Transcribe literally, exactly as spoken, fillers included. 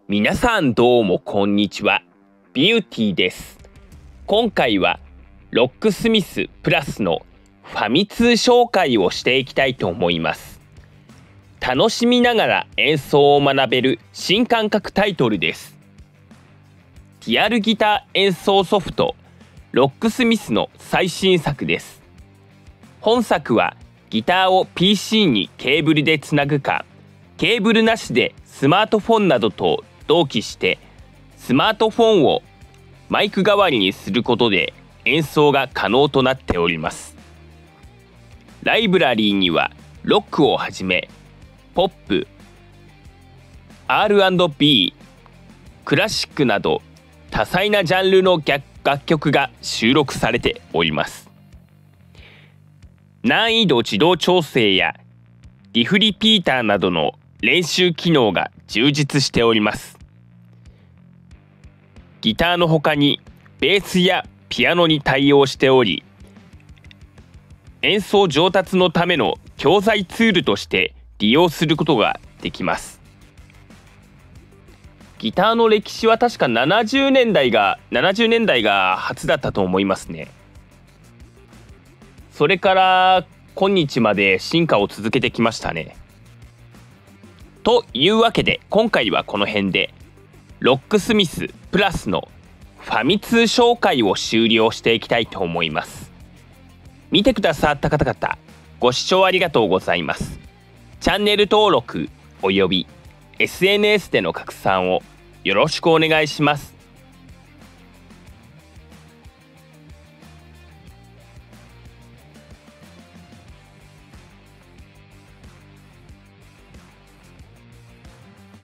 皆さんどうもこんにちは。ビューティーです。今回はロックスミスプラスのファミ通紹介をしていきたいと思います。楽しみながら演奏を学べる新感覚タイトルです。リアルギター演奏ソフトロックスミスの最新作です。本作はギターを ピーシー にケーブルでつなぐか、ケーブルなしでスマートフォンなどと同期してスマートフォンをマイク代わりにすることで演奏が可能となっております。ライブラリーにはロックをはじめポップ、アールアンドビー、クラシックなど多彩なジャンルの楽曲が収録されております。難易度自動調整やリフリピーターなどの練習機能が充実しております。ギターの他にベースやピアノに対応しており、演奏上達のための教材ツールとして利用することができます。ギターの歴史は確かななじゅうねんだいがななじゅうねんだいが初だったと思いますね。それから今日まで進化を続けてきましたね。というわけで今回はこの辺でロックスミスプラスのファミ通紹介を終了していきたいと思います。見てくださった方々ご視聴ありがとうございます。チャンネル登録および エスエヌエス での拡散をよろしくお願いします。